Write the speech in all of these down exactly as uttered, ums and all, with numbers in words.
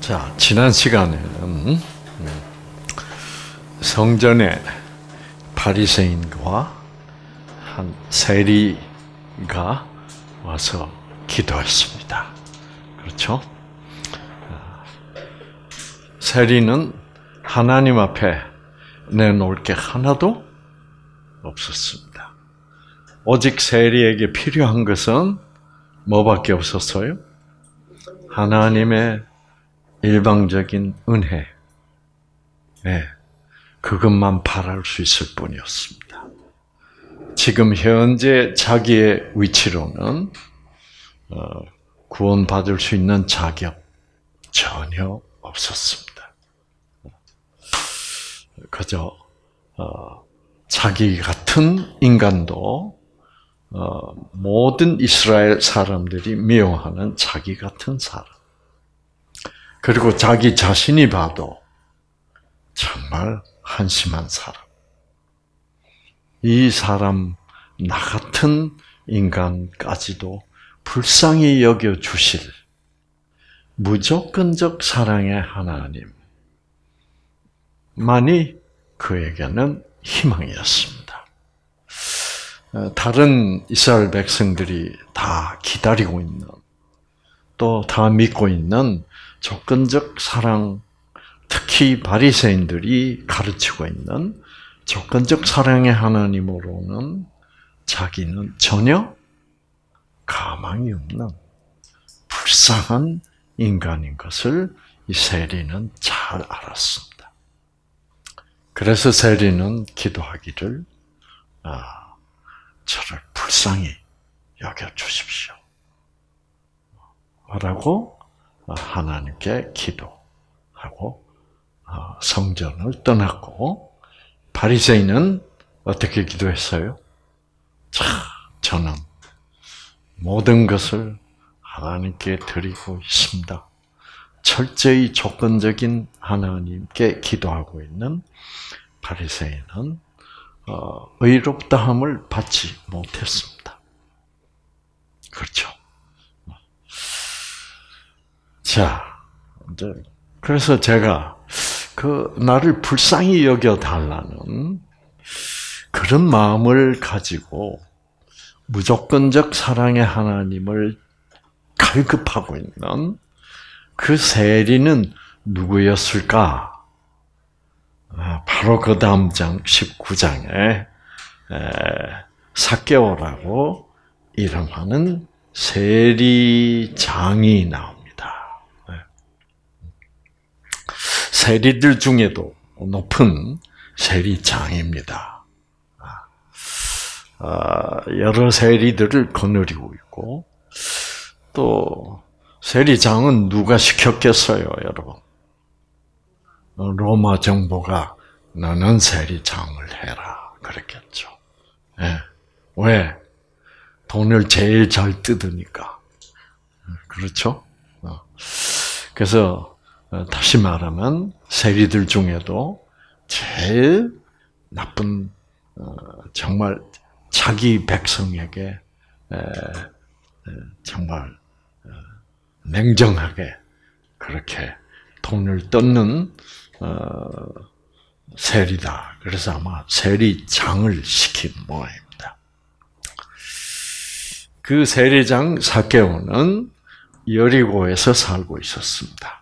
자, 지난 시간에는 성전에 바리새인과 한 세리가 와서 기도했습니다. 그렇죠? 세리는 하나님 앞에 내놓을 게 하나도 없었습니다. 오직 세리에게 필요한 것은 뭐밖에 없었어요? 하나님의 일방적인 은혜, 네, 그것만 바랄 수 있을 뿐이었습니다. 지금 현재 자기의 위치로는 어, 구원받을 수 있는 자격 전혀 없었습니다. 그저 어, 자기 같은 인간도 어, 모든 이스라엘 사람들이 미워하는 자기 같은 사람. 그리고 자기 자신이 봐도 정말 한심한 사람. 이 사람, 나 같은 인간까지도 불쌍히 여겨주실 무조건적 사랑의 하나님만이 그에게는 희망이었습니다. 다른 이스라엘 백성들이 다 기다리고 있는, 또 다 믿고 있는 조건적 사랑, 특히 바리새인들이 가르치고 있는 조건적 사랑의 하나님으로는 자기는 전혀 가망이 없는 불쌍한 인간인 것을 이 세리는 잘 알았습니다. 그래서 세리는 기도하기를, 아, 저를 불쌍히 여겨주십시오 라고 하나님께 기도하고 성전을 떠났고, 바리새인은 어떻게 기도했어요? 자, 저는 모든 것을 하나님께 드리고 있습니다. 철저히 조건적인 하나님께 기도하고 있는 바리새인은 의롭다함을 받지 못했습니다. 그렇죠? 자, 이제 그래서 제가 그 나를 불쌍히 여겨 달라는 그런 마음을 가지고 무조건적 사랑의 하나님을 갈급하고 있는 그 세리는 누구였을까? 바로 그 다음 장 십구 장에 삭개오라고 이름하는 세리장이 나옵니다. 세리들 중에도 높은 세리장입니다. 여러 세리들을 거느리고 있고, 또 세리장은 누가 시켰겠어요, 여러분? 로마 정부가 너는 세리장을 해라 그랬겠죠. 네. 왜? 돈을 제일 잘 뜯으니까. 그렇죠? 그래서 다시 말하면 세리들 중에도 제일 나쁜, 정말 자기 백성에게 정말 냉정하게 그렇게 돈을 뜯는 세리다. 그래서 아마 세리장을 시킨 모양입니다. 그 세리장 삭개오는 여리고에서 살고 있었습니다.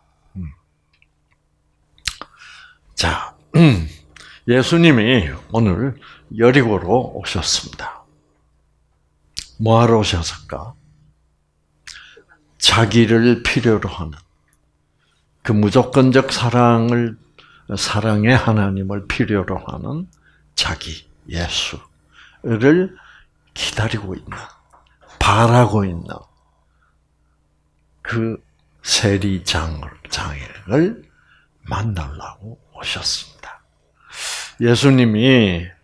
자, 예수님이 오늘 여리고로 오셨습니다. 뭐하러 오셨을까? 자기를 필요로 하는 그 무조건적 사랑을, 사랑의 하나님을 필요로 하는 자기, 예수를 기다리고 있는, 바라고 있는 그 세리장을, 장을 만나려고 오셨습니다. 예수님이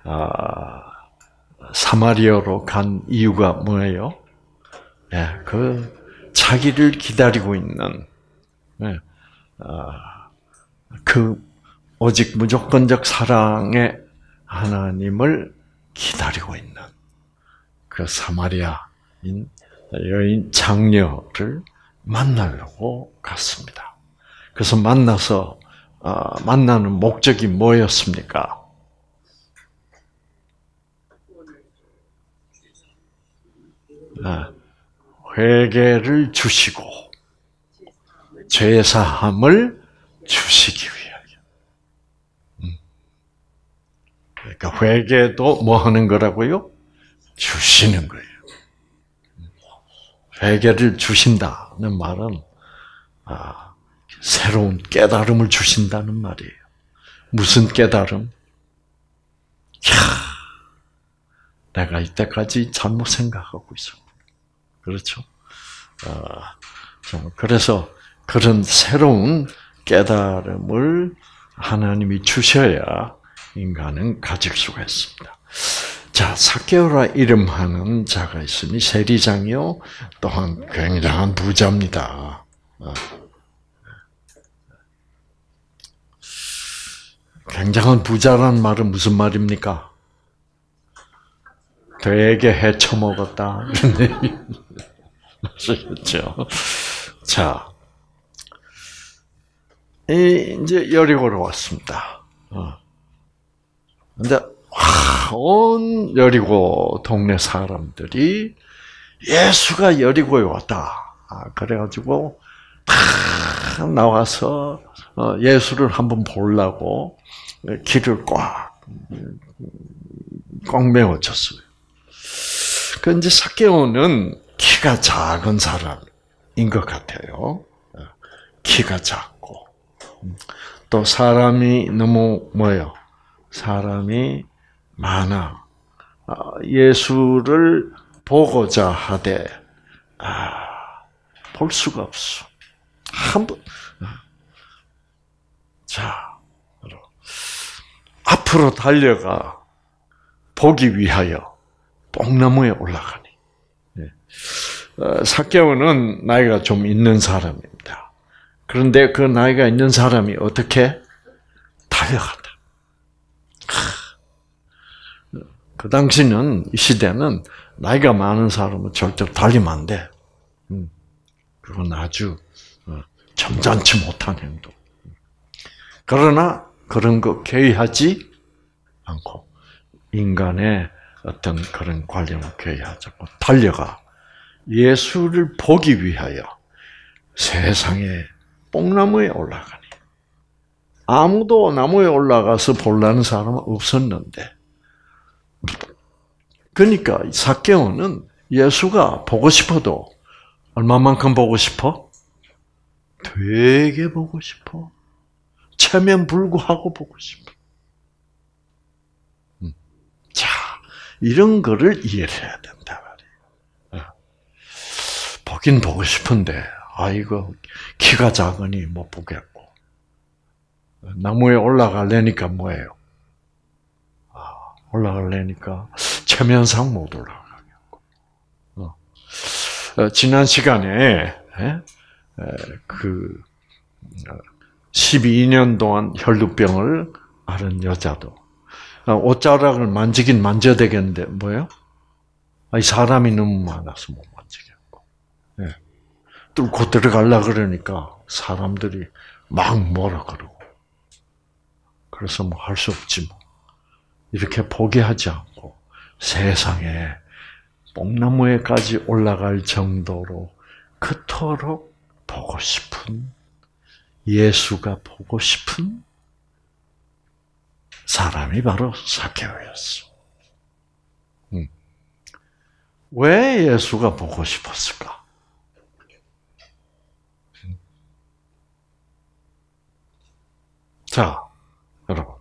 사마리아로 간 이유가 뭐예요? 예, 그 자기를 기다리고 있는, 예, 그 오직 무조건적 사랑의 하나님을 기다리고 있는 그 사마리아인 여인 장녀를 만나려고 갔습니다. 그래서 만나서 어, 만나는 목적이 뭐였습니까? 아, 회개를 주시고 죄사함을 주시기 위하여. 음. 그러니까 회개도 뭐 하는 거라고요? 주시는 거예요. 회개를 주신다는 말은 아, 새로운 깨달음을 주신다는 말이에요. 무슨 깨달음? 야, 내가 이때까지 잘못 생각하고 있어. 그렇죠? 아, 그래서 그런 새로운 깨달음을 하나님이 주셔야 인간은 가질 수가 있습니다. 자, 삭개오라 이름하는 자가 있으니 세리장이요 또한 굉장한 부자입니다. 굉장한 부자란 말은 무슨 말입니까? 되게 헤쳐먹었다 이런 얘기 아시겠죠? 자, 이제 여리고로 왔습니다. 근데 온 여리고 동네 사람들이 예수가 여리고에 왔다. 그래가지고 다 나와서 예수를 한번 보려고 길을 꽉, 꽉 메워졌어요. 그 이제 삭개오는 키가 작은 사람인 것 같아요. 키가 작고 또 사람이 너무 뭐예요? 사람이 많아. 예수를 보고자 하되 아, 볼 수가 없어. 한번 자 앞으로 달려가 보기 위하여 뽕나무에 올라가니. 삭개오는 나이가 좀 있는 사람입니다. 그런데 그 나이가 있는 사람이 어떻게 달려간다. 그 당시는 이 시대는 나이가 많은 사람은 절대로 달리면 안 돼. 그건 아주 점잖지 못한 행동. 그러나 그런 거 개의하지 않고 인간의 어떤 그런 관념을 개의하지 않고 달려가 예수를 보기 위하여 세상에 뽕나무에 올라가니. 아무도 나무에 올라가서 보려는 사람은 없었는데 그러니까 삭개오는 예수가 보고 싶어도 얼마만큼 보고 싶어? 되게 보고 싶어. 체면불구하고 보고 싶어. 자, 이런 거를 이해를 해야 된다 말이에요. 보긴 보고 싶은데 아 이거 키가 작으니 못 보겠고 나무에 올라가려니까 뭐예요? 아, 올라가려니까 체면상 못 올라가겠고. 어. 어, 지난 시간에 에? 에, 그 십이 년 동안 혈루병을 앓은 여자도 옷자락을 만지긴 만져야 되겠는데 뭐예요? 이 사람이 너무 많아서 못 만지겠고. 예. 뚫고 들어가려고 그러니까 사람들이 막 뭐라 그러고. 그래서 뭐 할 수 없지 뭐. 이렇게 포기하지 않고 세상에 뽕나무에까지 올라갈 정도로 그토록 보고 싶은 예수가 보고 싶은 사람이 바로 삭개오였어. 음. 왜 예수가 보고 싶었을까? 음. 자, 여러분.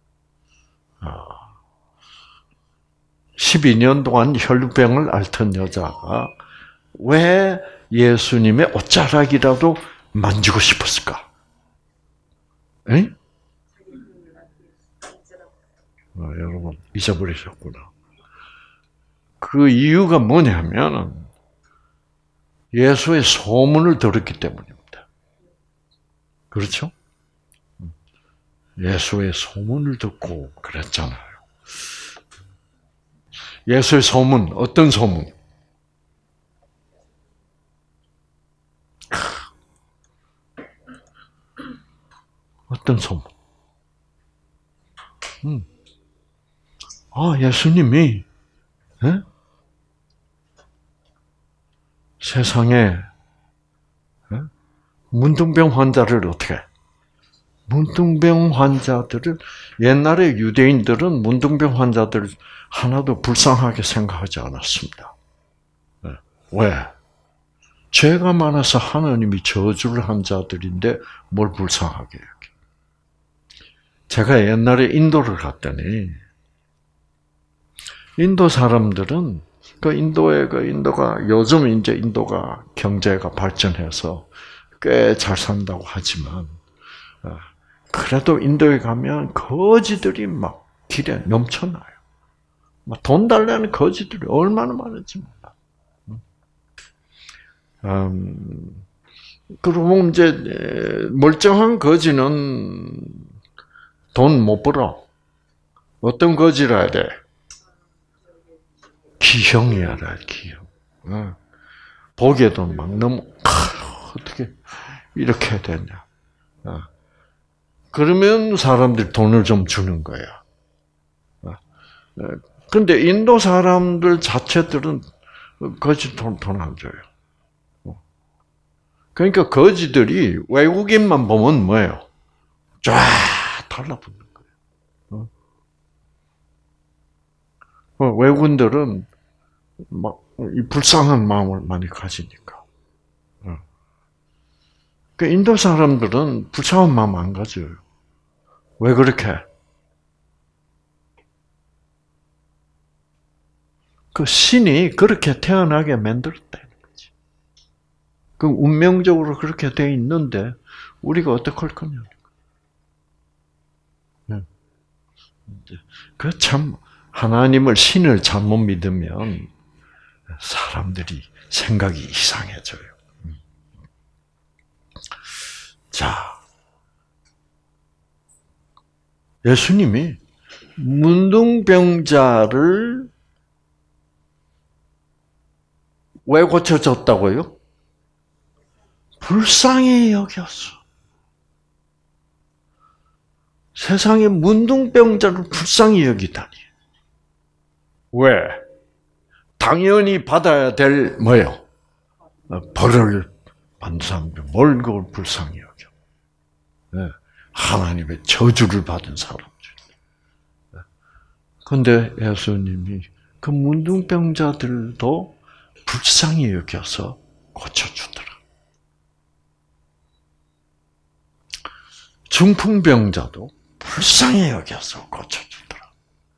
십이 년 동안 혈루병을 앓던 여자가 왜 예수님의 옷자락이라도 만지고 싶었을까? 에? 어, 여러분 잊어버리셨구나. 그 이유가 뭐냐면 예수의 소문을 들었기 때문입니다. 그렇죠? 예수의 소문을 듣고 그랬잖아요. 예수의 소문, 어떤 소문? 어떤 소문? 음. 아, 예수님이 에? 세상에 에? 문둥병 환자를 어떻게? 문둥병 환자들을 옛날에 유대인들은 문둥병 환자들 하나도 불쌍하게 생각하지 않았습니다. 에? 왜? 죄가 많아서 하나님이 저주를 한 자들인데 뭘 불쌍하게 여기? 제가 옛날에 인도를 갔더니 인도 사람들은 그 인도의 그 인도가 요즘 이제 인도가 경제가 발전해서 꽤 잘 산다고 하지만 그래도 인도에 가면 거지들이 막 길에 넘쳐나요. 막 돈 달라는 거지들이 얼마나 많은지 몰라. 음, 그리고 이제 멀쩡한 거지는 돈 못 벌어. 어떤 거지라 해야 돼? 기형이야, 기형. 어. 보기에도 막 너무, 아, 어떻게 이렇게 되냐. 어. 그러면 사람들이 돈을 좀 주는 거야. 어. 근데 인도 사람들 자체들은 거지 돈, 돈 안 줘요. 어. 그러니까 거지들이 외국인만 보면 뭐예요? 쫙 달라붙는 거예요. 어. 외국인들은 막 이 불쌍한 마음을 많이 가지니까. 그 인도 사람들은 불쌍한 마음 안 가져요. 왜 그렇게? 그 신이 그렇게 태어나게 만들었다는 거지. 그 운명적으로 그렇게 돼 있는데 우리가 어떻게 할 거냐? 그 참 하나님을 신을 잘못 믿으면 사람들이 생각이 이상해져요. 자, 예수님이 문둥병자를 왜 고쳐줬다고요? 불쌍히 여겼어. 세상에 문둥병자를 불쌍히 여기다니. 왜? 당연히 받아야 될 뭐예요? 벌을 받는 사람들 뭘 그걸 불쌍히 여겨? 네. 하나님의 저주를 받은 사람들. 그런데 예수님이 그 문둥병자들도 불쌍히 여겨서 고쳐주더라. 중풍병자도 불쌍히 여겨서 고쳐주더라.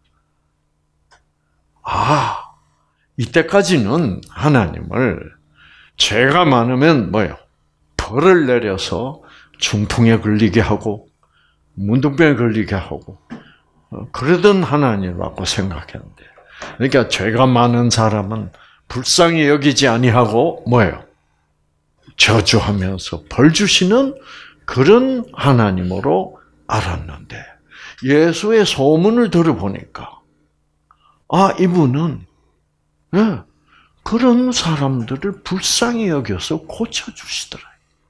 아, 이때까지는 하나님을 죄가 많으면 뭐예요? 벌을 내려서 중풍에 걸리게 하고 문둥병에 걸리게 하고 그러던 하나님이라고 생각했는데, 그러니까 죄가 많은 사람은 불쌍히 여기지 아니하고 뭐예요? 저주하면서 벌 주시는 그런 하나님으로 알았는데 예수의 소문을 들어보니까 아, 이분은 네, 그런 사람들을 불쌍히 여겨서 고쳐주시더라.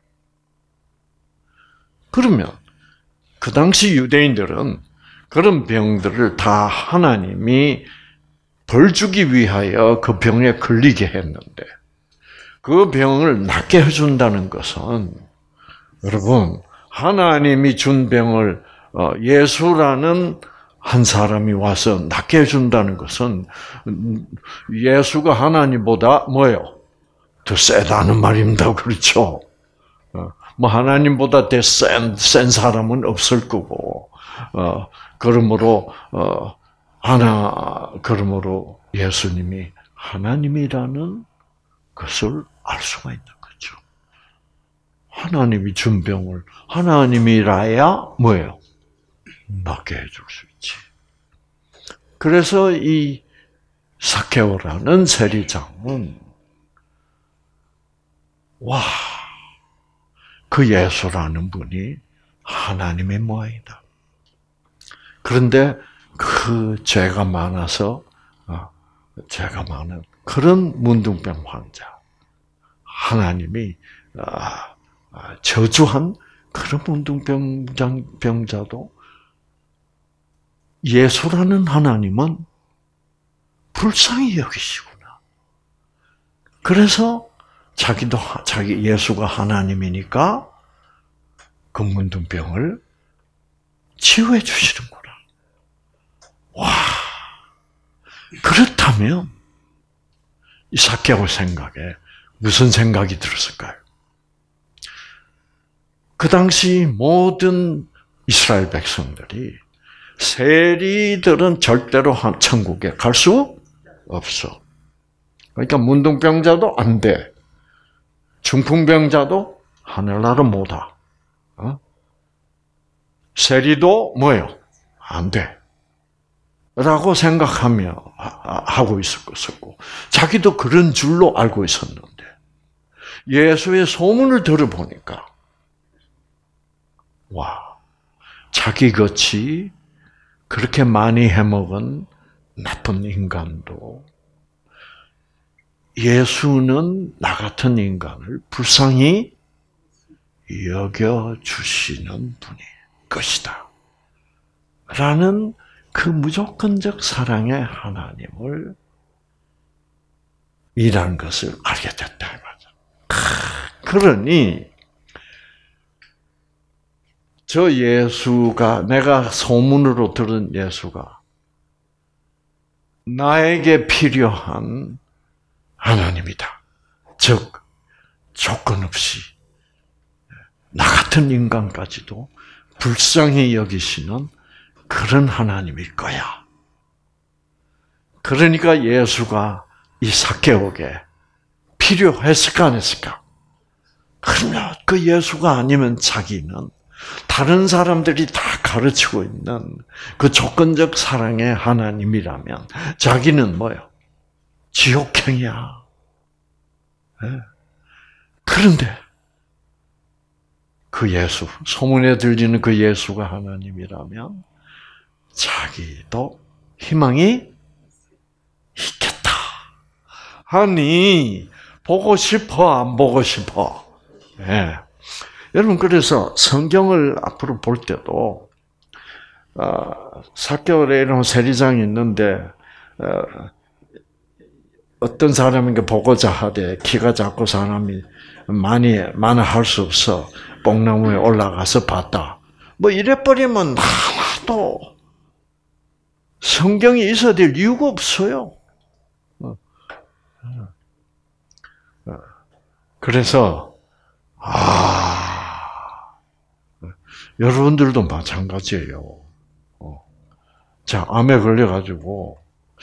그러면 그 당시 유대인들은 그런 병들을 다 하나님이 벌 주기 위하여 그 병에 걸리게 했는데 그 병을 낫게 해준다는 것은 여러분 하나님이 준 병을 예수라는 한 사람이 와서 낫게 해준다는 것은 예수가 하나님보다 뭐예요? 더 세다는 말입니다. 그렇죠? 뭐 하나님보다 더 센, 센 사람은 없을 거고, 어, 그러므로 어, 하나 그러므로 예수님이 하나님이라는 것을 알 수가 있는 거죠. 하나님이 준 병을 하나님이라야 뭐예요? 낫게 해줄 수 있지. 그래서 이 삭개오라는 세리장은 와, 그 예수라는 분이 하나님의 모양이다. 그런데 그 죄가 많아서 죄가 많은 그런 문둥병 환자 하나님이 저주한 그런 문둥병자도 예수라는 하나님은 불쌍히 여기시구나. 그래서 자기도 자기 예수가 하나님이니까 그 문둥병을 치유해 주시는구나. 와, 그렇다면 이 삭개오 생각에 무슨 생각이 들었을까요? 그 당시 모든 이스라엘 백성들이 세리들은 절대로 천국에 갈 수 없어. 그러니까 문둥병자도 안 돼. 중풍병자도 하늘나라 못 와. 어? 세리도 뭐예요? 안 돼. 라고 생각하며 하고 있었고, 자기도 그런 줄로 알고 있었는데, 예수의 소문을 들어보니까, 와, 자기같이 그렇게 많이 해먹은 나쁜 인간도 예수는 나 같은 인간을 불쌍히 여겨주시는 분일 것이다. 라는 그 무조건적 사랑의 하나님을 이라는 것을 알게 됐다. 그러니 저 예수가, 내가 소문으로 들은 예수가 나에게 필요한 하나님이다. 즉 조건 없이 나 같은 인간까지도 불쌍히 여기시는 그런 하나님일 거야. 그러니까 예수가 이 삭개오에게 필요했을까 안 했을까? 그러면 그 예수가 아니면 자기는 다른 사람들이 다 가르치고 있는 그 조건적 사랑의 하나님이라면 자기는 뭐예요? 지옥행이야. 네. 그런데 그 예수, 소문에 들리는 그 예수가 하나님이라면 자기도 희망이 있겠다. 아니, 보고 싶어, 안 보고 싶어? 네. 여러분, 그래서 성경을 앞으로 볼 때도, 어, 삭개오에 이런 세리장이 있는데, 어, 어떤 사람에게 보고자 하되, 키가 작고 사람이 많이, 많아 할 수 없어. 뽕나무에 올라가서 봤다. 뭐 이래버리면 하나도 성경이 있어야 될 이유가 없어요. 그래서, 아, 여러분들도 마찬가지예요. 자, 암에 걸려가지고,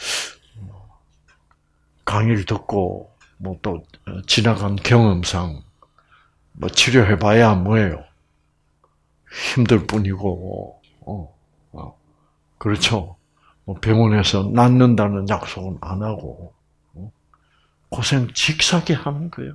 강의를 듣고, 뭐 또, 지나간 경험상, 뭐 치료해봐야 뭐예요? 힘들 뿐이고, 어, 어. 그렇죠. 뭐 병원에서 낫는다는 약속은 안 하고, 어? 고생 직사게 하는 거예요.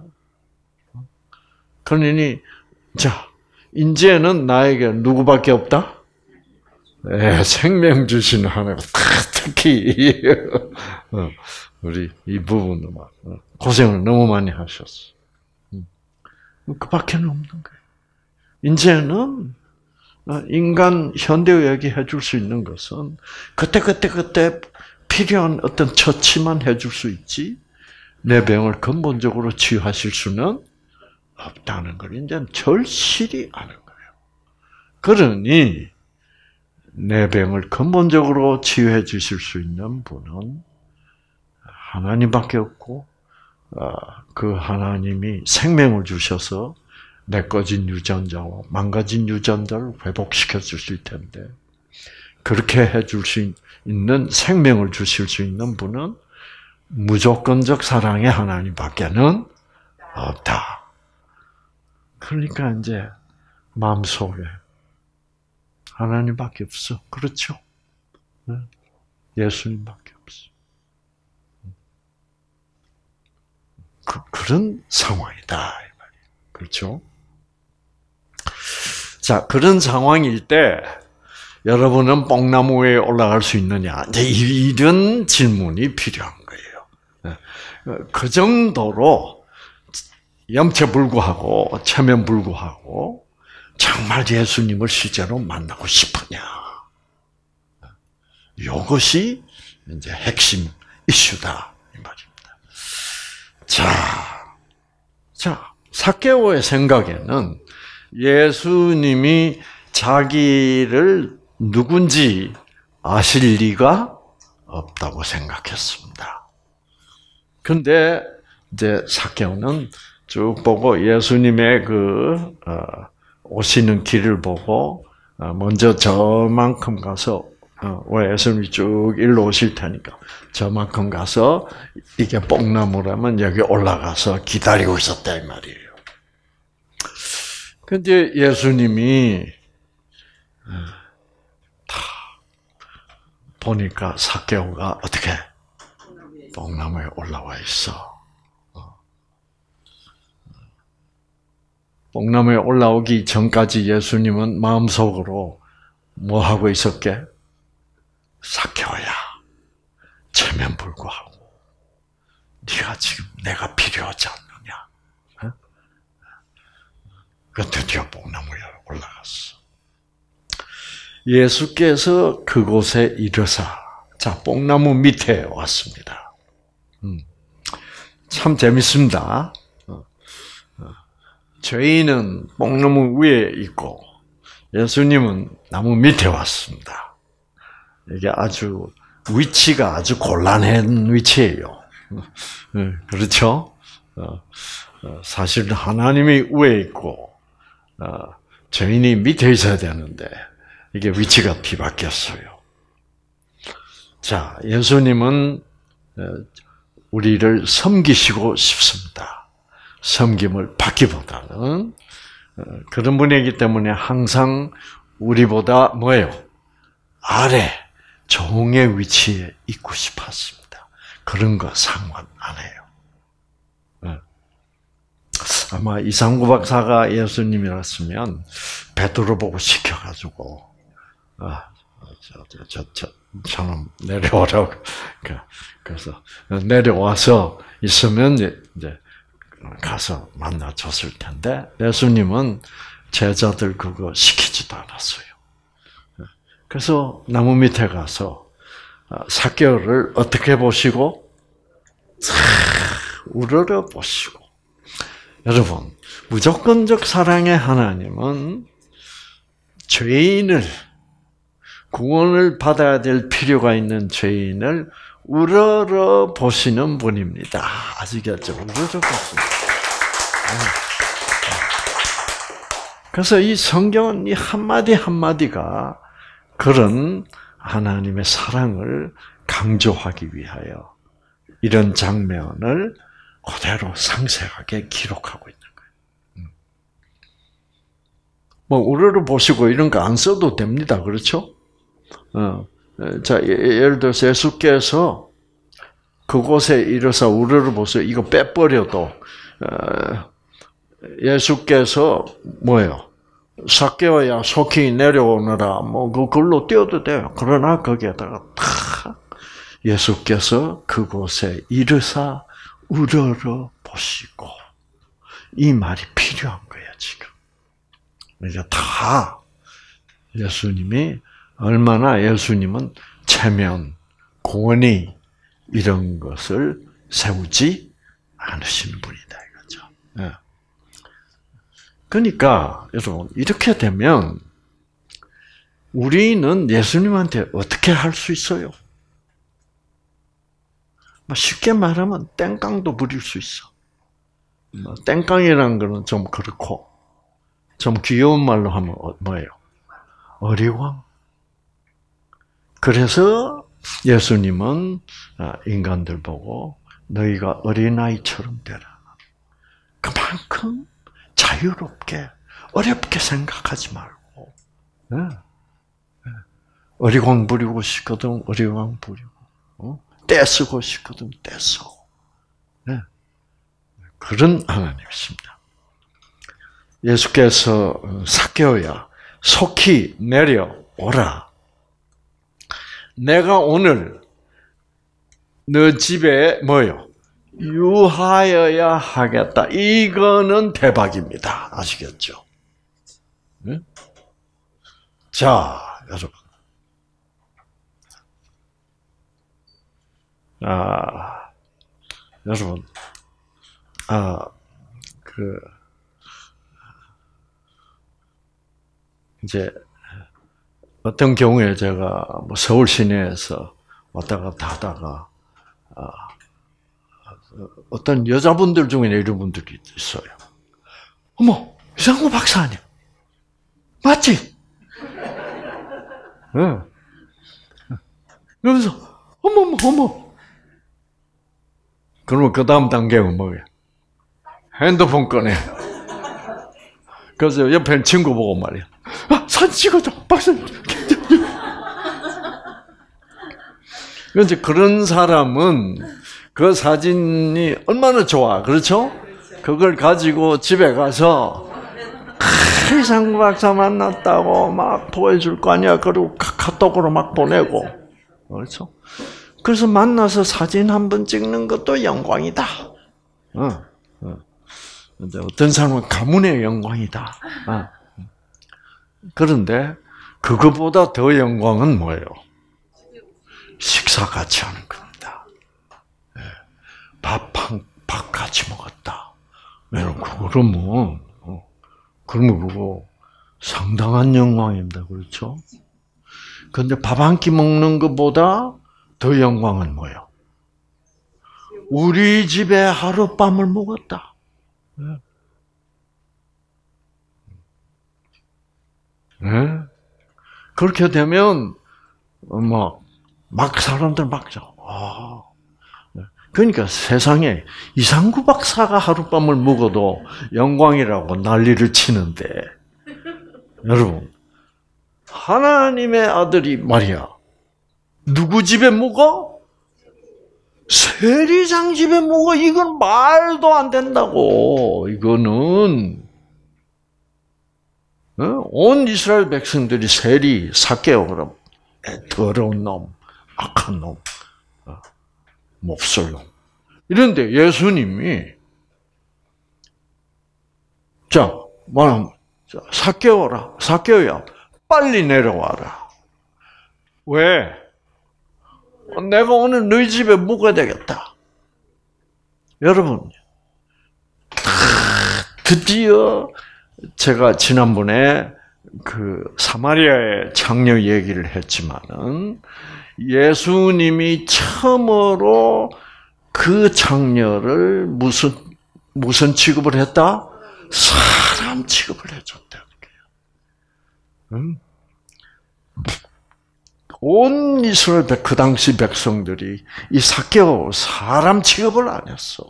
그러니, 자, 이제는 나에게 누구밖에 없다? 네, 생명 주시는 하나가 특히, 우리 이 부분도 막, 고생을 너무 많이 하셨어. 그 밖에는 없는 거예요. 이제는 인간 현대의학이 해줄 수 있는 것은 그때 그때 그때 필요한 어떤 처치만 해줄 수 있지 내 병을 근본적으로 치유하실 수는 없다는 걸 이제는 절실히 아는 거예요. 그러니 내 병을 근본적으로 치유해 주실 수 있는 분은 하나님밖에 없고 그 하나님이 생명을 주셔서 내 꺼진 유전자와 망가진 유전자를 회복시켜 주실 텐데 그렇게 해줄 수 있는 생명을 주실 수 있는 분은 무조건적 사랑의 하나님밖에는 없다. 그러니까 이제 마음속에 하나님밖에 없어. 그렇죠? 예수님밖에 없어. 그, 그런 상황이다. 이 말이에요. 그렇죠? 자, 그런 상황일 때 여러분은 뽕나무 위에 올라갈 수 있느냐? 이제 이런 질문이 필요한 거예요. 그 정도로 염체불구하고 체면불구하고 정말 예수님을 실제로 만나고 싶으냐? 이것이 이제 핵심 이슈다 이 말입니다. 자, 자 삭개오의 생각에는 예수님이 자기를 누군지 아실 리가 없다고 생각했습니다. 근데 이제 삭개오는 쭉 보고 예수님의 그 어, 오시는 길을 보고 어, 먼저 저만큼 가서 어, 왜 예수님이 쭉 일로 오실 테니까 저만큼 가서 이게 뽕나무라면 여기 올라가서 기다리고 있었다 이 말이에요. 근데 예수님이 다 보니까 삭개오가 어떻게 뽕나무에 올라와 있어. 뽕나무에 올라오기 전까지 예수님은 마음속으로 뭐 하고 있었게? 삭개오야, 체면 불구하고 네가 지금 내가 필요하지 않느냐? 어? 그 드디어 뽕나무에 올라갔어. 예수께서 그곳에 이르사, 자 뽕나무 밑에 왔습니다. 음, 참 재밌습니다. 죄인은 뽕나무 위에 있고 예수님은 나무 밑에 왔습니다. 이게 아주 위치가 아주 곤란한 위치예요. 그렇죠? 사실 하나님이 위에 있고 죄인이 밑에 있어야 되는데 이게 위치가 뒤바뀌었어요. 자, 예수님은 우리를 섬기시고 싶습니다. 섬김을 받기보다는 그런 분이기 때문에 항상 우리보다 뭐예요? 아래 종의 위치에 있고 싶었습니다. 그런 거 상관 안 해요. 아마 이상구 박사가 예수님이었으면 베드로 보고 시켜가지고 아, 저, 저, 저, 저, 저놈 내려오라고 그래서 내려와서 있으면 이제 가서 만나줬을 텐데 예수님은 제자들 그거 시키지도 않았어요. 그래서 나무 밑에 가서 삭개오를 어떻게 보시고 우러러 보시고 여러분 무조건적 사랑의 하나님은 죄인을 구원을 받아야 될 필요가 있는 죄인을 우러러 보시는 분입니다. 아시겠죠? 우러러 보십니다. 그래서 이 성경은 이 한마디 한마디가 그런 하나님의 사랑을 강조하기 위하여 이런 장면을 그대로 상세하게 기록하고 있는 거예요. 뭐 우러러 보시고 이런 거 안 써도 됩니다. 그렇죠? 어. 자, 예를 들어서 예수께서 그곳에 이르사 우러러 보세요. 이거 빼버려도 예수께서 뭐예요? 삭개오야 속히 내려오너라. 뭐 그걸로 띄워도 돼요. 그러나 거기에다가 탁 예수께서 그곳에 이르사 우러러 보시고 이 말이 필요한 거예요 지금. 이제 다 예수님이 얼마나 예수님은 체면, 권위 이런 것을 세우지 않으신 분이다 이거죠. 네. 그러니까 여러분 이렇게 되면 우리는 예수님한테 어떻게 할 수 있어요? 쉽게 말하면 땡깡도 부릴 수 있어. 땡깡이라는 거는 좀 그렇고 좀 귀여운 말로 하면 뭐예요? 어리광. 그래서 예수님은 인간들 보고 너희가 어린아이처럼 되라. 그만큼 자유롭게 어렵게 생각하지 말고 어리광 부리고 싶거든 어리광 부리고 떼쓰고 싶거든 떼쓰고 그런 하나님이십니다. 예수께서 삭개오야 속히 내려오라. 내가 오늘 너 집에 뭐요? 유하여야 하겠다. 이거는 대박입니다. 아시겠죠? 네? 자, 여러분. 아, 여러분. 아, 그, 이제, 어떤 경우에 제가 뭐 서울 시내에서 왔다 갔다 하다가, 아, 어떤 여자분들 중에 이런 분들이 있어요. 어머, 이상구 박사님. 맞지? 네. 그러면서, 어머, 어머, 어머. 그러면 그 다음 단계는 뭐예요? 핸드폰 꺼내. 그래서 옆에 친구 보고 말이야. 아, 사진 찍어줘, 박사님. 그런데 그런 사람은 그 사진이 얼마나 좋아, 그렇죠? 그걸 가지고 집에 가서 이상구 박사 만났다고 막 보여줄 거 아니야. 그리고 카톡으로 막 보내고, 그렇죠? 그래서 만나서 사진 한번 찍는 것도 영광이다. 어, 어. 어떤 사람은 가문의 영광이다. 어. 그런데 그거보다 더 영광은 뭐예요? 식사 같이 하는 겁니다. 밥 한 밥 같이 먹었다. 그러면 어, 그러면 그거 상당한 영광입니다. 그렇죠? 그런데 밥 한 끼 먹는 것보다 더 영광은 뭐예요? 우리 집에 하룻밤을 묵었다. 네? 그렇게 되면 막, 막 사람들 막 아. 그러니까 세상에 이상구 박사가 하룻밤을 묵어도 영광이라고 난리를 치는데 여러분 하나님의 아들이 말이야 누구 집에 묵어? 세리장 집에 묵어. 이건 말도 안 된다고. 이거는 온 이스라엘 백성들이 세리, 삭개오 그럼 더러운 놈, 악한 놈, 몹쓸 놈. 이런데 예수님이 자 말하면 삭개오라, 삭개오야, 빨리 내려와라. 왜? 내가 오늘 너희 집에 묵어야 되겠다. 여러분, 드디어 제가 지난번에 그 사마리아의 장녀 얘기를 했지만은 예수님이 처음으로 그 장녀를 무슨 무슨 취급을 했다? 사람 취급을 해줬다는 거예요. 응? 온 이스라엘 그 당시 백성들이 이 삭개오 사람 취급을 안 했어.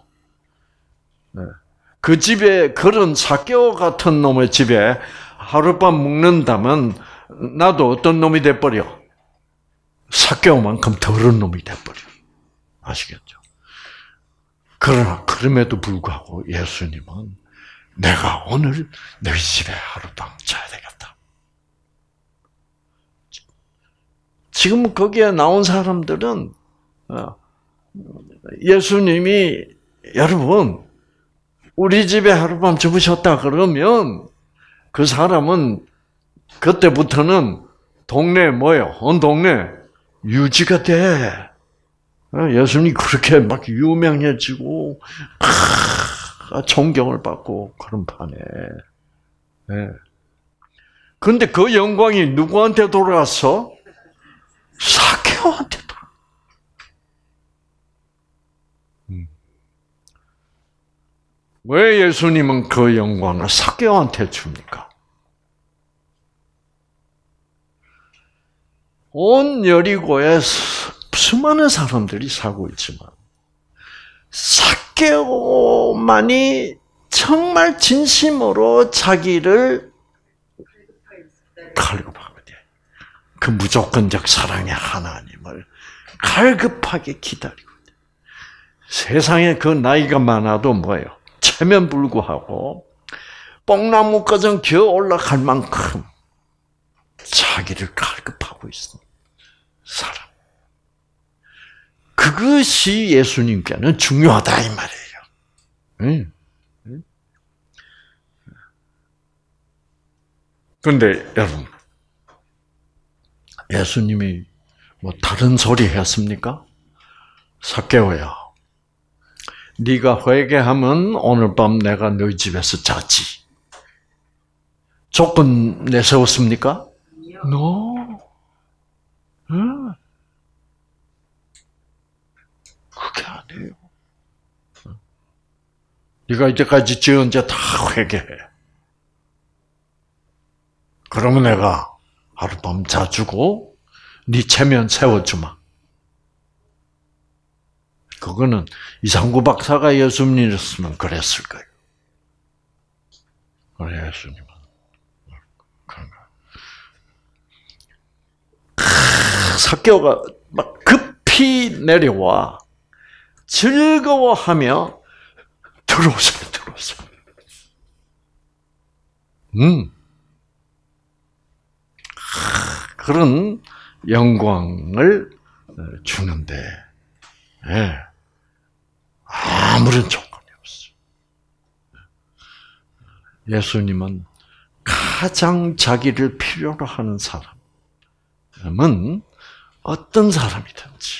그 집에 그런 삭개오 같은 놈의 집에 하룻밤 묵는다면 나도 어떤 놈이 돼버려? 삭개오만큼 더러운 놈이 돼버려. 아시겠죠? 그러나 그럼에도 불구하고 예수님은 내가 오늘 너희 집에 하룻밤 자야 되겠다. 지금 거기에 나온 사람들은 예수님이 여러분 우리 집에 하룻밤 주무셨다 그러면 그 사람은 그때부터는 동네 뭐예요? 온 동네 유지가 돼. 예수님이 그렇게 막 유명해지고 아, 존경을 받고 그런 판에. 네. 그런데 그 영광이 누구한테 돌아갔어? 삭개오한테 돌아. 음. 왜 예수님은 그 영광을 삭개오한테 줍니까? 온 여리고에 수많은 사람들이 살고 있지만 삭개오만이 정말 진심으로 자기를 갈급하거든요. 그 무조건적 사랑의 하나님을 갈급하게 기다리고 있어요. 세상에 그 나이가 많아도 뭐예요? 체면불구하고 뽕나무 꺼정 기어 올라갈 만큼 자기를 갈급하고 있는 사람. 그것이 예수님께는 중요하다 이 말이에요. 응. 근데 여러분, 예수님이 뭐 다른 소리 했습니까? 삭개오야, 네가 회개하면 오늘 밤 내가 너희 집에서 자지. 조건 내세웠습니까? No. 응. 그게 아니에요. 네가 이제까지 지은 죄 다 회개해. 그러면 내가 하룻밤 자주고 네 체면 세워주마. 그거는 이상구 박사가 예수님이었으면 그랬을 거예요. 그래, 예수님은 그런가. 삭개오가 막 급히 내려와 즐거워하며 들어오세요, 들어오세요. 음, 그런 영광을 주는데, 예, 아무런 조건이 없어요. 예수님은 가장 자기를 필요로 하는 사람은 어떤 사람이든지.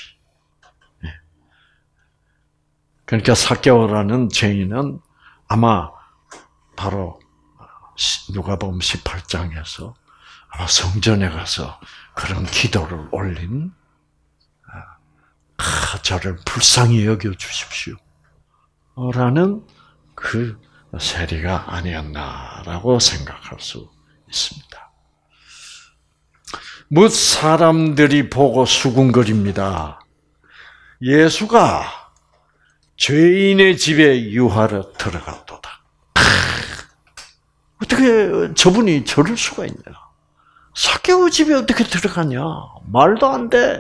그러니까 삭개오라는 죄인은 아마 바로 누가복음 십팔 장에서 아마 성전에 가서 그런 기도를 올린, 아, 저를 불쌍히 여겨주십시오 라는 그 세리가 아니었나라고 생각할 수 있습니다. 뭇 사람들이 보고 수군거립니다. 예수가 죄인의 집에 유하러 들어갔도다. 어떻게 저분이 저럴 수가 있냐? 삭개오 집에 어떻게 들어가냐? 말도 안 돼.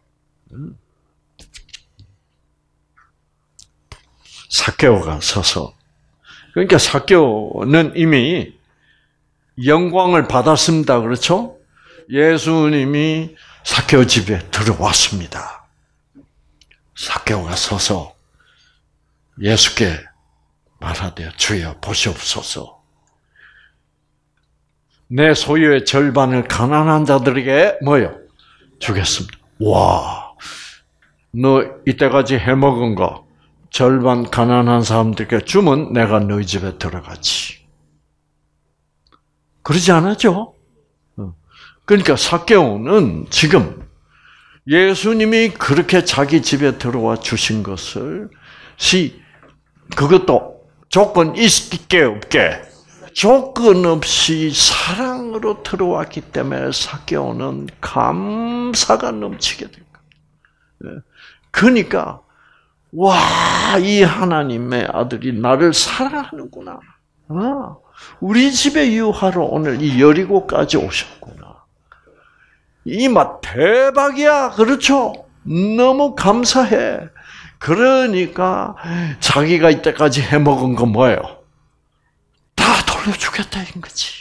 삭개오가 서서, 그러니까 삭개오는 이미 영광을 받았습니다. 그렇죠? 예수님이 삭개오 집에 들어왔습니다. 삭개오가 서서 예수께 말하되, 주여 보시옵소서, 내 소유의 절반을 가난한 자들에게 뭐요? 주겠습니다. 와, 너 이때까지 해먹은 거 절반 가난한 사람들에게 주면 내가 너희 집에 들어가지. 그러지 않았죠? 그러니까 삭개오는 지금 예수님이 그렇게 자기 집에 들어와 주신 것을 시 그것도 조건 있게 없게 조건 없이 사랑으로 들어왔기 때문에 삭개오는 감사가 넘치게 된 거예요. 그러니까 와, 이 하나님의 아들이 나를 사랑하는구나. 아, 우리 집에 유하러 오늘 이 여리고까지 오셨구나. 이 맛 대박이야. 그렇죠? 너무 감사해. 그러니까 자기가 이때까지 해먹은 건 뭐예요? 다 돌려주겠다 인 거지.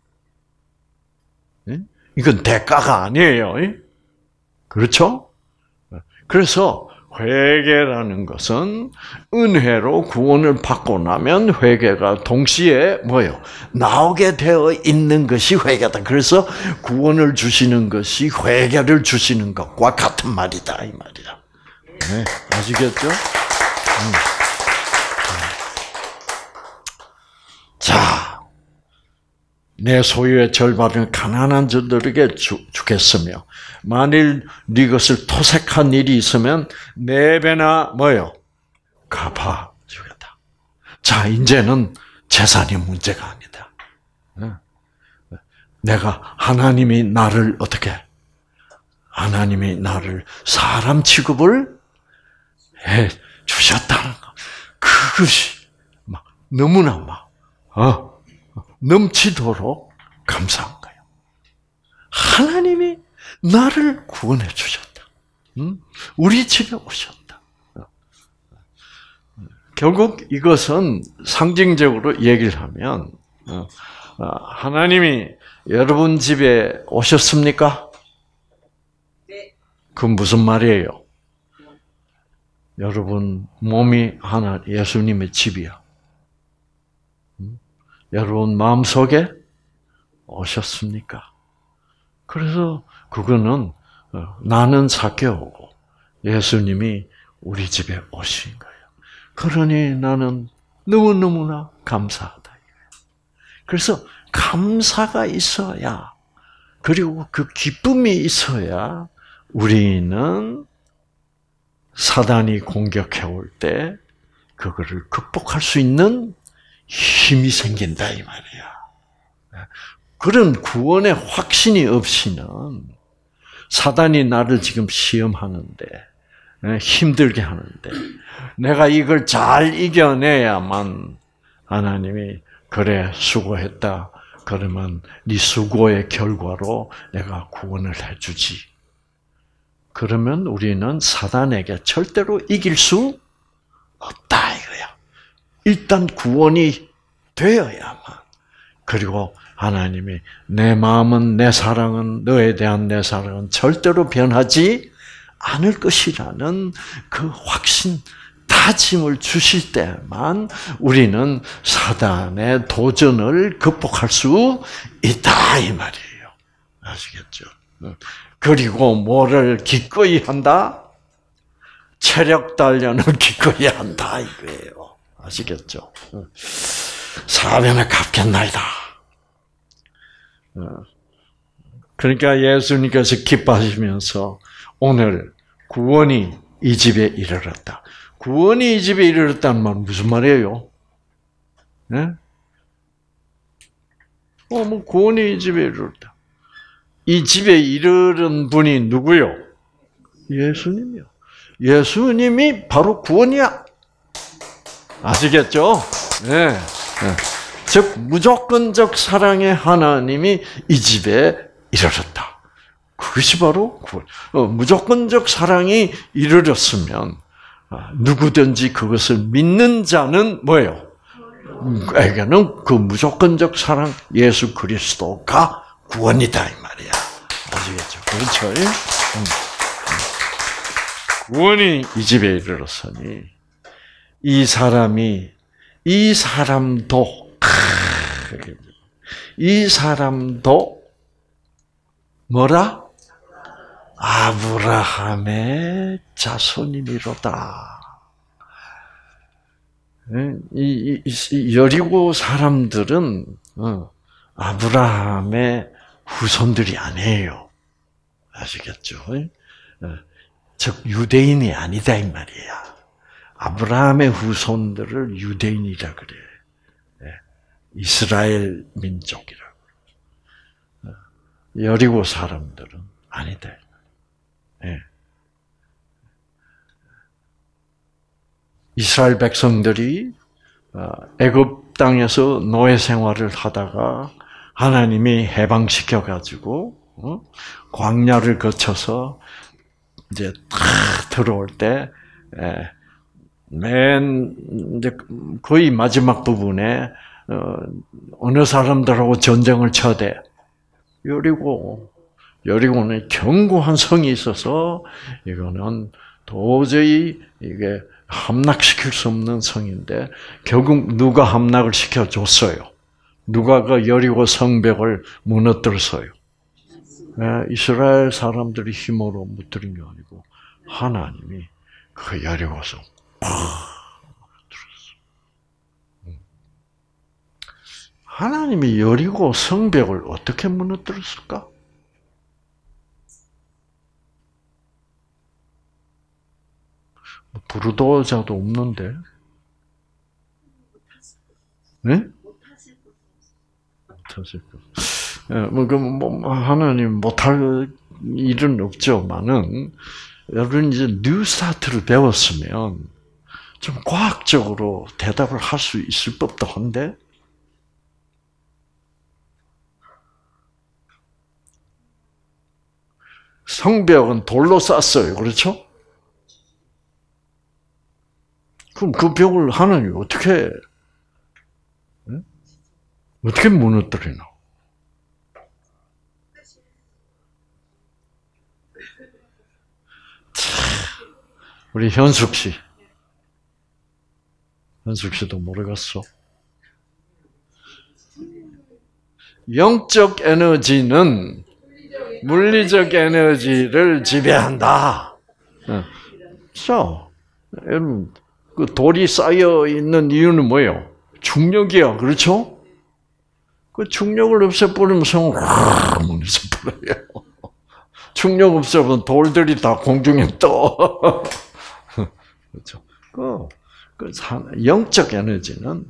이건 대가가 아니에요. 그렇죠? 그래서 회개라는 것은 은혜로 구원을 받고 나면 회개가 동시에 뭐예요? 나오게 되어 있는 것이 회개다. 그래서 구원을 주시는 것이 회개를 주시는 것과 같은 말이다 이 말이야. 네, 아시겠죠? 음. 자, 내 소유의 절반을 가난한 자들에게 주, 주겠으며 만일 네 것을 토색한 일이 있으면 네 배나 뭐요? 갚아 주겠다. 자, 이제는 재산이 문제가 아니다. 내가 하나님이 나를 어떻게? 하나님이 나를 사람 취급을 해 주셨다는 거. 그것이 막 너무나 막 어, 넘치도록 감사한 거예요. 하나님이 나를 구원해 주셨다. 응? 우리 집에 오셨다. 결국 이것은 상징적으로 얘기를 하면 하나님이 여러분 집에 오셨습니까? 그건 무슨 말이에요? 여러분 몸이 하나 예수님의 집이야. 응? 여러분 마음속에 오셨습니까? 그래서 그거는 나는 사개오고 예수님이 우리 집에 오신 거예요. 그러니 나는 너무너무나 감사하다. 그래서 감사가 있어야, 그리고 그 기쁨이 있어야 우리는 사단이 공격해 올 때 그거를 극복할 수 있는 힘이 생긴다 이 말이야. 그런 구원의 확신이 없이는 사단이 나를 지금 시험하는데, 힘들게 하는데, 내가 이걸 잘 이겨내야만 하나님이 그래 수고했다. 그러면 네 수고의 결과로 내가 구원을 해주지. 그러면 우리는 사단에게 절대로 이길 수 없다 이거야. 일단 구원이 되어야만. 그리고 하나님이 내 마음은, 내 사랑은, 너에 대한 내 사랑은 절대로 변하지 않을 것이라는 그 확신, 다짐을 주실 때만 우리는 사단의 도전을 극복할 수 있다 이 말이에요. 아시겠죠? 그리고 뭐를 기꺼이 한다? 체력 단련을 기꺼이 한다 이거예요. 아시겠죠? 사명에 갚겠나이다. 그러니까 예수님께서 기뻐하시면서 오늘 구원이 이 집에 이르렀다. 구원이 이 집에 이르렀다는 말은 무슨 말이에요? 네? 어, 뭐 구원이 이 집에 이르렀다. 이 집에 이르른 분이 누구요? 예수님이요. 예수님이 바로 구원이야. 아시겠죠? 네. 네. 즉 무조건적 사랑의 하나님이 이 집에 이르렀다. 그것이 바로 구원. 어, 무조건적 사랑이 이르렀으면 누구든지 그것을 믿는 자는 뭐예요? 에게는 그 무조건적 사랑 예수 그리스도가 구원이다 이 말이야. 아시겠죠? 그렇죠? 음. 구원이 이 집에 이르렀으니 이 사람이 이 사람도 이 사람도 뭐라? 아브라함의 자손이미로다. 이, 이, 이 여리고 사람들은 아브라함의 후손들이 아니에요. 아시겠죠? 즉 유대인이 아니다 이 말이야. 아브라함의 후손들을 유대인이라 그래. 이스라엘 민족이라고. 여리고 사람들은 아니다. 이스라엘 백성들이 애굽 땅에서 노예 생활을 하다가 하나님이 해방시켜 가지고 광야를 거쳐서 이제 탁 들어올 때 맨 이제 거의 마지막 부분에 어느 사람들하고 전쟁을 쳐대. 여리고 여리고는 견고한 성이 있어서 이거는 도저히 이게 함락시킬 수 없는 성인데 결국 누가 함락을 시켜줬어요? 누가 그 여리고 성벽을 무너뜨렸어요? 이스라엘 사람들이 힘으로 무너뜨린 게 아니고 하나님이 그 여리고 성 무너뜨렸어. 하나님이 여리고 성벽을 어떻게 무너뜨렸을까? 부르도자도 없는데, 네? 못하실 거. 뭐, 그, 뭐, 하나님 못할 일은 없죠만은, 여러분 이제 뉴스타트를 배웠으면, 좀 과학적으로 대답을 할 수 있을 법도 한데, 성벽은 돌로 쌌어요. 그렇죠? 그럼 그 벽을 하나님이 어떻게, 어떻게 무너뜨리나? 우리 현숙 씨. 현숙 씨도 모르겠어. 영적 에너지는 물리적 에너지를 지배한다. 자, 여러분, 그 돌이 쌓여 있는 이유는 뭐예요? 중력이야, 그렇죠? 그 중력을 없애버리면 성을 확 없애버려요. 중력 없애면 돌들이 다 공중에 떠. 그렇죠? 그, 그 영적 에너지는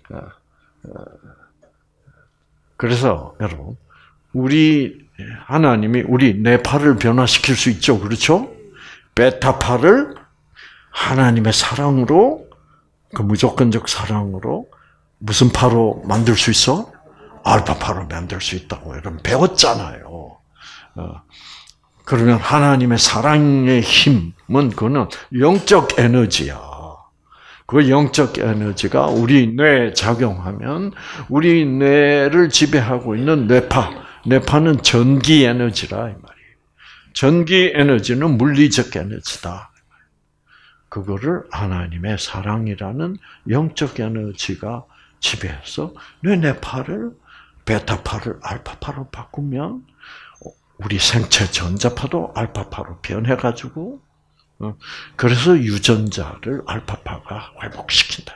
그래서 여러분, 우리 하나님이 우리 뇌파를 변화시킬 수 있죠, 그렇죠? 베타파를 하나님의 사랑으로, 그 무조건적 사랑으로 무슨 파로 만들 수 있어? 알파파로 만들 수 있다고 여러분 배웠잖아요. 그러면 하나님의 사랑의 힘은 그거는 영적 에너지야. 그 영적 에너지가 우리 뇌에 작용하면 우리 뇌를 지배하고 있는 뇌파, 뇌파는 전기 에너지라 이 말이에요. 전기 에너지는 물리적 에너지다. 그거를 하나님의 사랑이라는 영적 에너지가 지배해서 내 뇌파를 베타파를 알파파로 바꾸면 우리 생체 전자파도 알파파로 변해가지고 그래서 유전자를 알파파가 회복시킨다.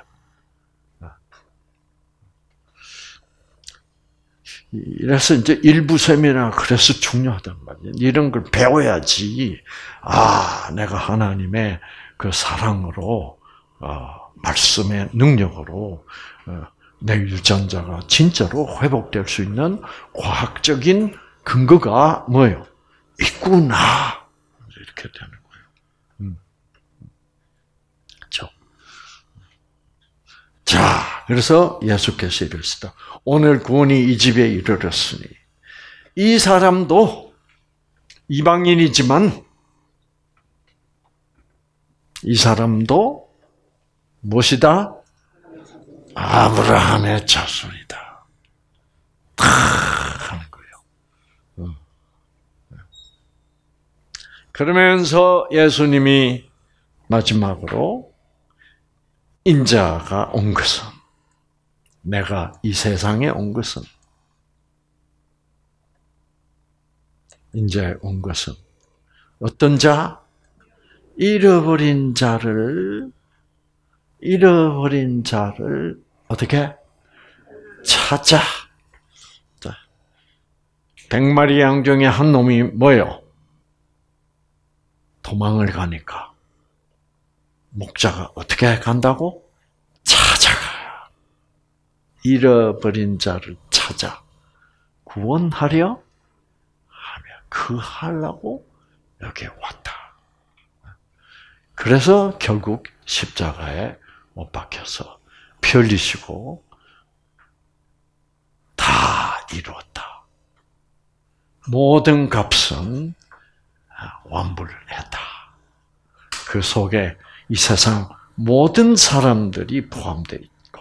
이래서 이제 일부 세미나 그래서 중요하단 말이에요. 이런 걸 배워야지. 아, 내가 하나님의 그 사랑으로 어, 말씀의 능력으로 어, 내 유전자가 진짜로 회복될 수 있는 과학적인 근거가 뭐예요? 있구나. 이렇게 되는 거예요. 음. 그렇죠? 자, 그래서 예수께서 이르시다. 오늘 구원이 이 집에 이르렀으니 이 사람도 이방인이지만 이 사람도 무엇이다? 아브라함의 자손이다. 다 하는 거예요. 그러면서 예수님이 마지막으로 인자가 온 것은, 내가 이 세상에 온 것은, 인자에 온 것은 어떤 자? 잃어버린 자를 잃어버린 자를 어떻게 찾아? 백마리 양 중에 한 놈이 뭐예요? 도망을 가니까 목자가 어떻게 간다고? 찾아가요. 잃어버린 자를 찾아 구원하려 하며 그 하려고 여기 왔다. 그래서 결국 십자가에 못 박혀서 피 흘리시고 다 이루었다. 모든 값은 완불을 했다. 그 속에 이 세상 모든 사람들이 포함되어 있고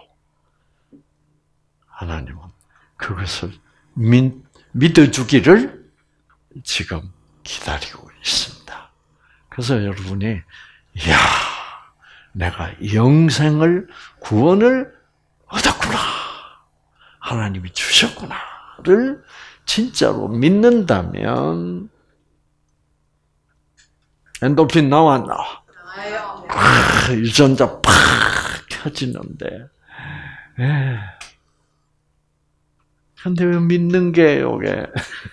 하나님은 그것을 믿, 믿어주기를 지금 기다리고 있습니다. 그래서 여러분이 이야, 내가 영생을, 구원을 얻었구나. 하나님이 주셨구나를 진짜로 믿는다면 엔돌핀 나와 안 나와? 아, 유전자 팍 켜지는데. 예. 근데 왜 믿는 게 요게?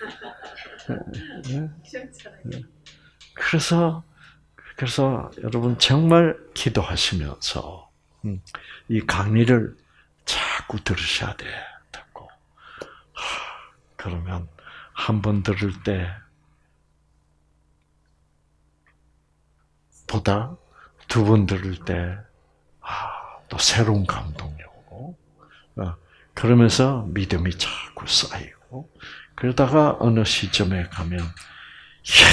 그래서 그래서 여러분 정말 기도하시면서 이 강의를 자꾸 들으셔야 돼. 듣고 그러면 한 번 들을 때 보다 두 번 들을 때 또 새로운 감동이 오고 그러면서 믿음이 자꾸 쌓이고 그러다가 어느 시점에 가면 이야,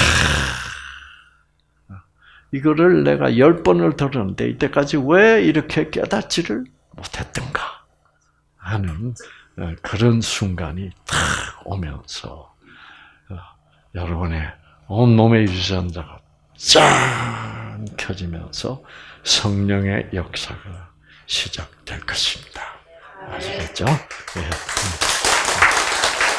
이거를 내가 열 번을 들었는데 이때까지 왜 이렇게 깨닫지를 못했던가 하는 그런 순간이 탁 오면서 여러분의 온몸의 유전자가 짠 켜지면서 성령의 역사가 시작될 것입니다. 아시겠죠? 네.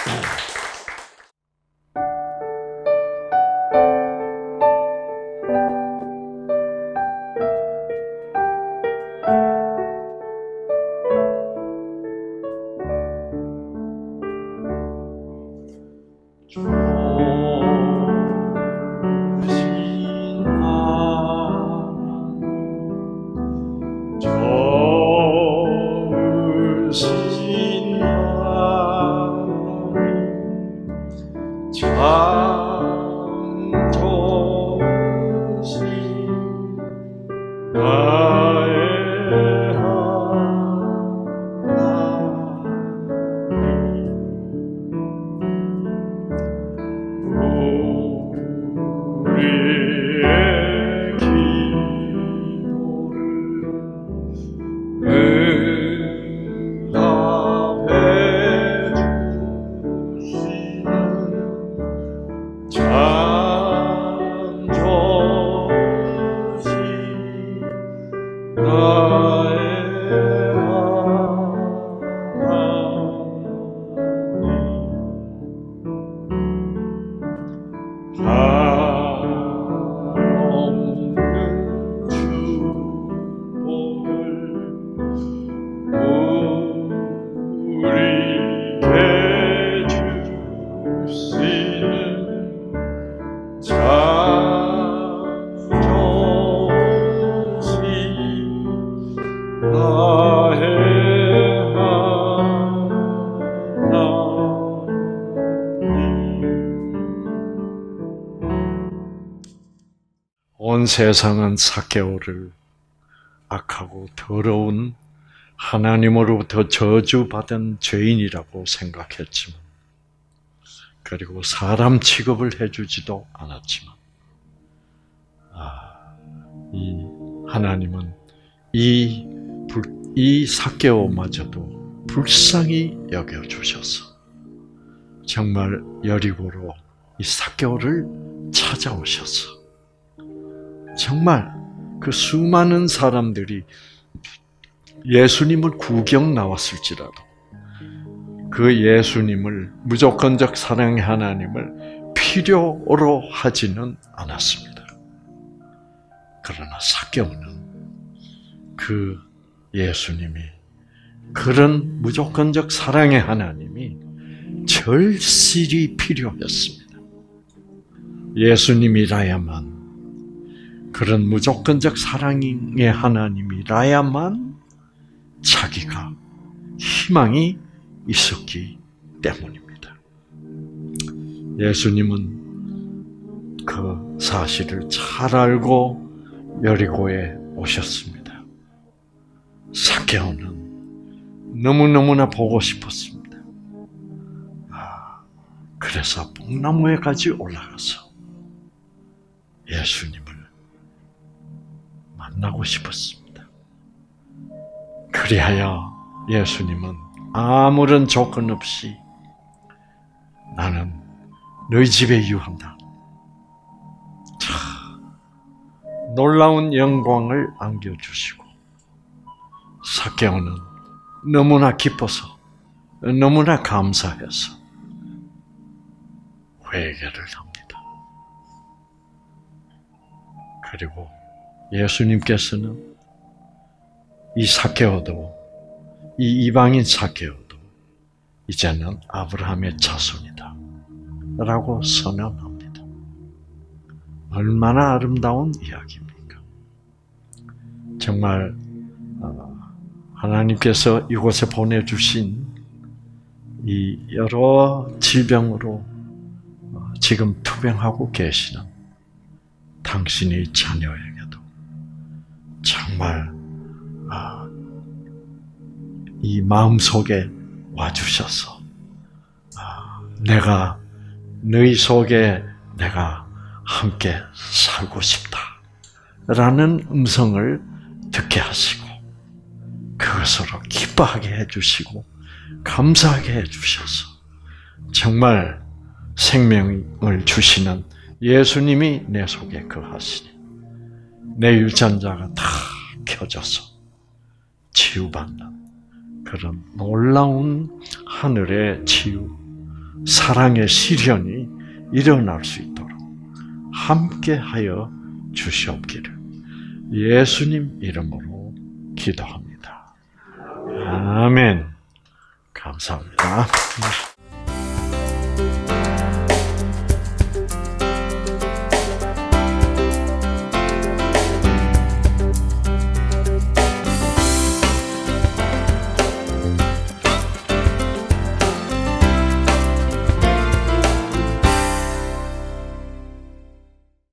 온 세상은 삭개오를 악하고 더러운 하나님으로부터 저주받은 죄인이라고 생각했지만, 그리고 사람 취급을 해주지도 않았지만, 아, 이 하나님은 이, 불, 이 삭개오마저도 불쌍히 여겨주셔서 정말 여리고로 이 삭개오를 찾아오셔서 정말 그 수많은 사람들이 예수님을 구경 나왔을지라도 그 예수님을, 무조건적 사랑의 하나님을 필요로 하지는 않았습니다. 그러나 삭개오는 그 예수님이, 그런 무조건적 사랑의 하나님이 절실히 필요했습니다. 예수님이라야만, 그런 무조건적 사랑의 하나님이라야만 자기가 희망이 있었기 때문입니다. 예수님은 그 사실을 잘 알고 여리고에 오셨습니다. 삭개오는 너무너무나 보고 싶었습니다. 아, 그래서 뽕나무에까지 올라가서 예수님을 만나고 싶었습니다. 그리하여 예수님은 아무런 조건 없이 나는 너희 집에 유한다. 참 놀라운 영광을 안겨주시고, 삭개오는 너무나 기뻐서, 너무나 감사해서 회개를 합니다. 그리고 예수님께서는 이 삭개오도, 이 이방인 삭개오도 이제는 아브라함의 자손이다 라고 선언합니다. 얼마나 아름다운 이야기입니까? 정말 하나님께서 이곳에 보내주신 이 여러 질병으로 지금 투병하고 계시는 당신의 자녀에게도 정말 이 마음속에 와주셔서 내가 너희 속에 내가 함께 살고 싶다라는 음성을 듣게 하시고, 그것으로 기뻐하게 해주시고 감사하게 해주셔서 정말 생명을 주시는 예수님이 내 속에 거하시니 내 유전자가 다 켜져서 치유받는 그런 놀라운 하늘의 치유, 사랑의 실현이 일어날 수 있도록 함께하여 주시옵기를 예수님 이름으로 기도합니다. 아멘. 감사합니다.